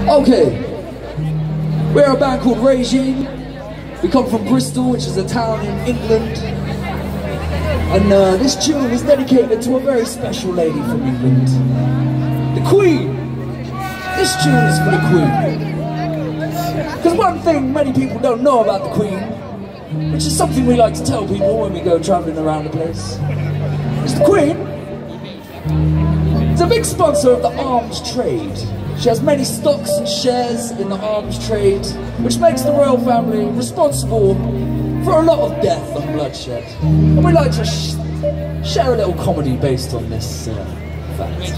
Okay, we're a band called Regime. We come from Bristol, which is a town in England. And this tune is dedicated to a very special lady from England. The Queen! This tune is for the Queen. Because one thing many people don't know about the Queen, which is something we like to tell people when we go travelling around the place, is the Queen is a big sponsor of the arms trade. She has many stocks and shares in the arms trade, which makes the royal family responsible for a lot of death and bloodshed. And we like to share a little comedy based on this fact.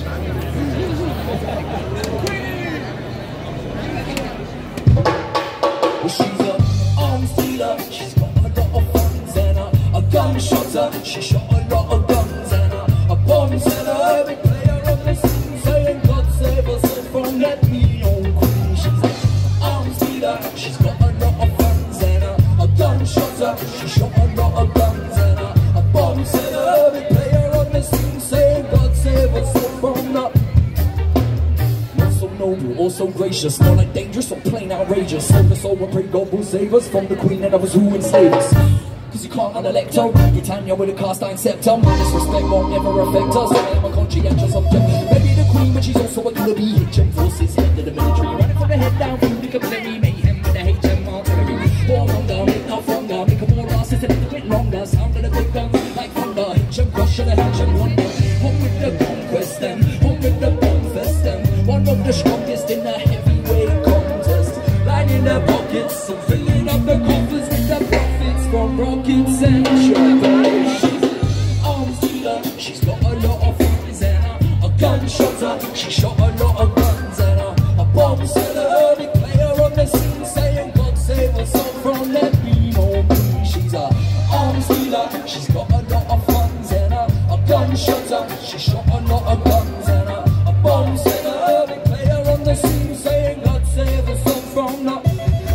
Well, she's an arms dealer, she's got a lot of funds and a gun shotter. She shot a lot of guns and a bomb seller. Big player on the scene saying God save us from that mean old Queen. She's an arms dealer, she's got a lot of funds and a gun shotter. She shot a lot of guns and a bomb seller. Big player on the scene saying God save us from that. Not so noble or so gracious, more like dangerous or plain outrageous. Sold the soul and pray God will save us from the Queen and others who enslaved us. Cause you can't unelect her, Britannia with a cast iron scepter. Disrespect won't never affect us, I am a conscientious object. Maybe the Queen, but she's also a killer bee. HM forces, head of the military, running from the head down through the capillary mayhem with the HM artillery. Born longer, make no longer, make a more asses and a bit longer. Sound of the big guns like thunder, HM crush and a HM wonder. Home with the conquest and home with the bomb fest and one of the strongest in the heavyweight contest. Line in the pockets and filling up the coffers with the profits from rockets and shovels. She's an arms dealer, she's got a lot of funds and a gun shotter. She shot a lot of guns and a bomb seller. Big player on the scene saying God save us all from that mean old Queen. She's an arms dealer, she's got a lot of funds and a gun shotter. She shot a lot of guns and a bomb seller. Big player on the scene saying God save us all from that.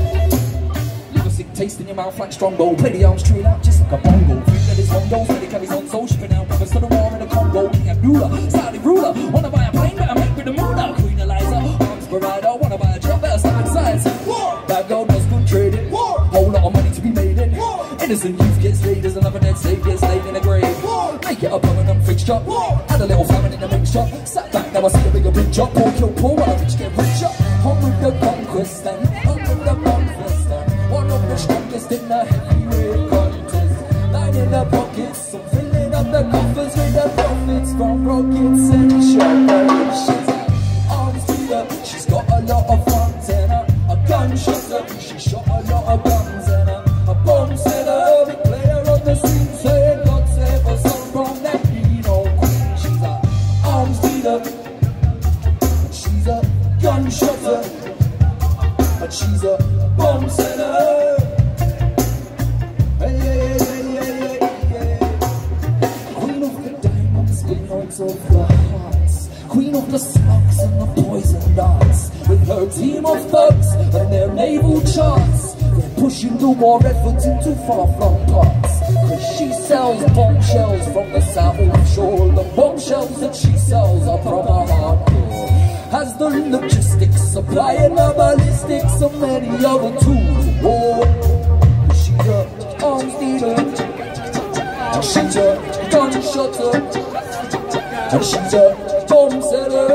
Taste in your mouth like Strongbow. Play the arms true out just like a bongo. Think that it's one goal, steady carries on soul. Shipping out brothers to the war in the Congo. King Abdullah, Saudi ruler. Wanna buy a plane, better make with the moolah. Queen Eliza, arms provider. Wanna buy a job, better stop inside. Bad gold does good trading. Whole lot of money to be made in. Innocent youth gets laid as another dead slave gets laid in a grave. Make it a permanent fixture. Had a little famine in the mixture. Sat back, now I see a bigger picture. Poor kill poor, while the rich get richer. Home with the conquest and home with the conquest. One of the strongest in the heavyweight contest. Line in the pockets, I'm filling up the coffers with the profits from rockets and shovels. She's an arms dealer, she's got a lot of funds and a gun shotter. She shot a lot of guns and a bomb seller. Big player on the scene saying God save us all from that mean old Queen. She's an arms dealer, she's a gun shotter, but she's a bomb seller. Hey, hey, hey, hey, hey, hey. Queen of the diamonds, queen of the hearts, queen of the slugs and the poison darts. With her team of thugs and their naval charts, they're pushing the war effort into far-flung parts. Cause she sells bombshells from the south shore. The bombshells that she sells are from her hardcore. Has the logistics, supplying the ballistics and many other tools of war. She's a arms dealer, she's a gun shotter, and she's a bomb seller.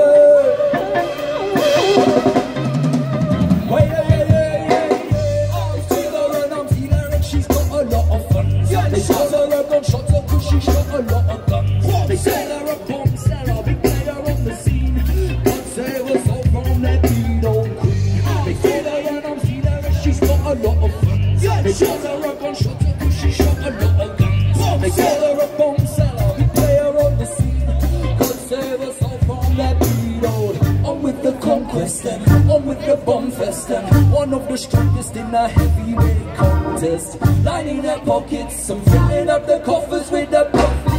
Hey, hey, hey, hey, hey. Arms dealer and arms dealer, and she's got a lot of funds. They call her a gun shotter cause she shot a lot of guns. They call her a bomb seller, big player on the scene. Save us all from that mean old Queen. They say that an arms dealer and she's got a lot of funds. They call her a gun shotter cause she shot a lot of guns. They call her a bomb seller, big player on the scene. God save us all from that mean old. On with the conquest and on with the bomb fest and one of the strongest in the heavyweight contest. Lining their pockets and filling up the coffers with the profit